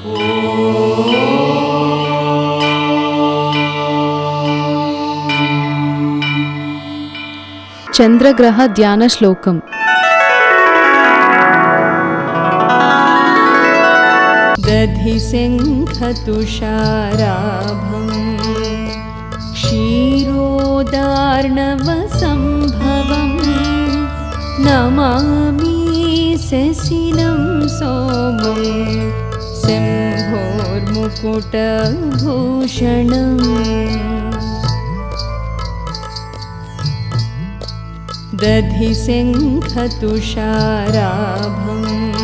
चंद्रग्रह ध्यान श्लोकम। दधिसिंहतुषाराभं क्षीरोदार्णवसंभवं नमामि शशिनं सोमं सिंहोर्मुकुटभूषणम्। दधिसिंहतुषाराभं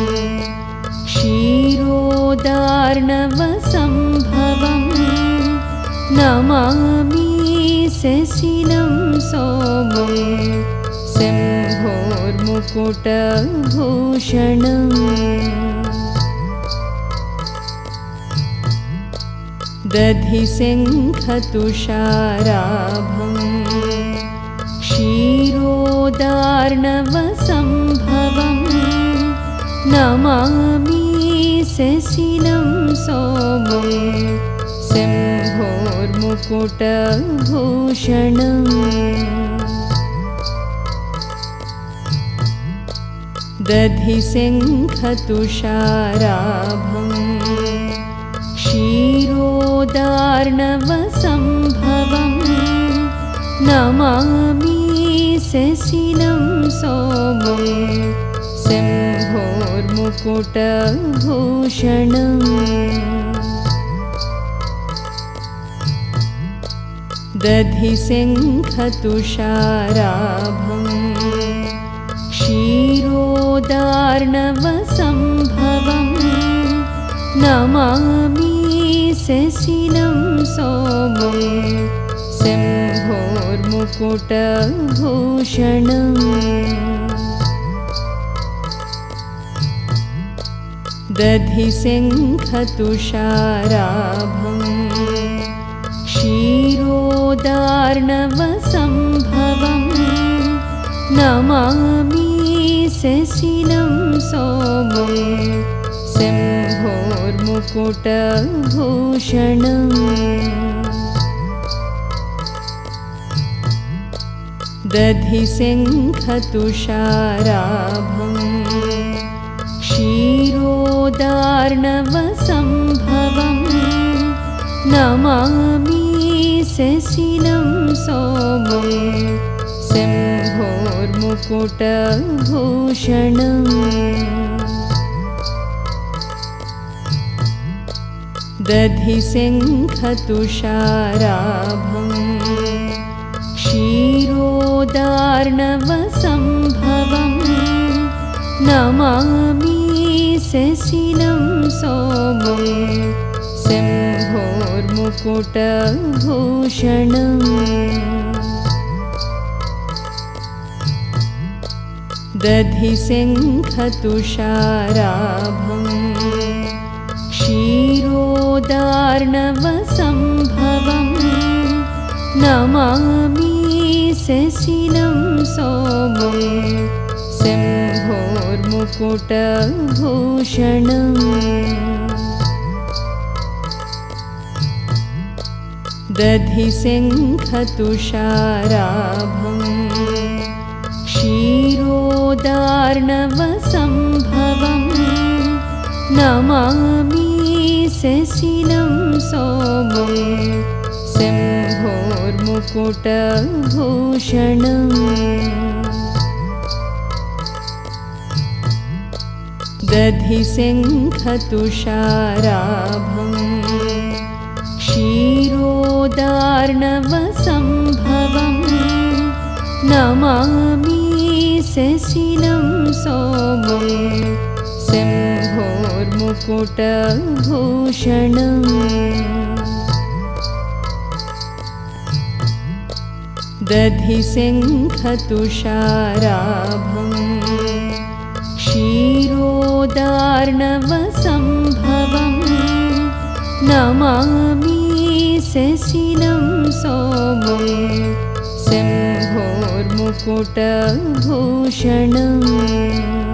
क्षीरोदार्णवसंभवं नमामि शशिनं सोमं सिंहोर्मुकुटभूषणम्। दधिसिंहतुषाराभं क्षीरोदार्णवसंभवं नमामि शशिनं सोमं सिंहोर्मुकुटभूषणम्। दधिसिंहतुषाराभं क्षीरोदार्णवसंभवं नमामि शशिनं सोमं सिंहोर्मुकुटभूषणम्। दधिसिंहतुषाराभं क्षीरोदार्णवसंभवं नमामि शशिनं सोमं सिंहोर्मुकुटभूषणम्। दधिसिंहतुषाराभं क्षीरोदार्णवसंभवं नमामि शशिनं सोमं सिंहोर्मुकुटभूषणम्। दधिसिंहतुषाराभं क्षीरोदार्णवसंभवं नमामि शशिनं सोमं सिंहोर्मुकुटभूषणम्। दधिसिंहतुषाराभं क्षीरोदार्णवसंभवं नमामि शशिनं सोमं सिंहोर्मुकुटभूषणम्। दधिसिंहतुषाराभं क्षीरोदार्णवसंभवं नमामि शशिनं सोमं सिंहोर्मुकुटभूषणम्। दधिसिंहतुषाराभं क्षीरोदार्णवसंभवं नमामि शशिनं सोमं सिंहोर्मुकुटभूषणम्। दधिसिंहतुषाराभं क्षीरोदार्णवसंभवं नमामि शशिनं सोमं सिंहोर्मुकुटभूषणम्। दधिसिंहतुषाराभं क्षीरोदार्णवसंभवं नमामि शशिनं सोमं सिंहोर्मुकुटभूषणम्।